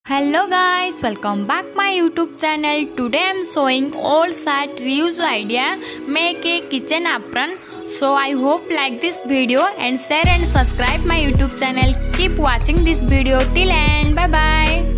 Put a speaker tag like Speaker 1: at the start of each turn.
Speaker 1: Hello guys, welcome back my YouTube channel. Today I am showing all set reuse idea make a kitchen apron. So I hope like this video and share and subscribe my YouTube channel. Keep watching this video till end. Bye bye.